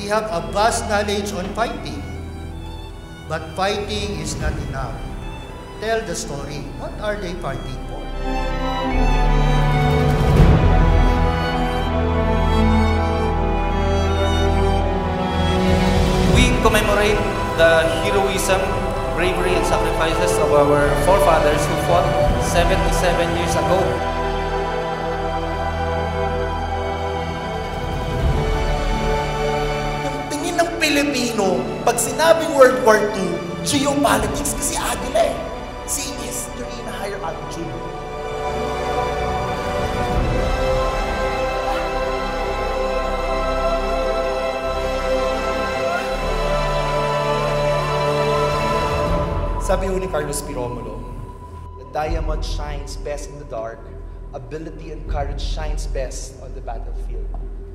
have a vast knowledge on fighting. But fighting is not enough. Tell the story. What are they fighting for? We commemorate the heroism, bravery, and sacrifices of our forefathers who fought 77 years ago. Yung tingin ng Pilipino, pag sinabing World War II, geopolitics kasi agila eh. Si history na higher altitude. Sabi ni Carlos Piromulo, the diamond shines best in the dark, ability and courage shines best on the battlefield.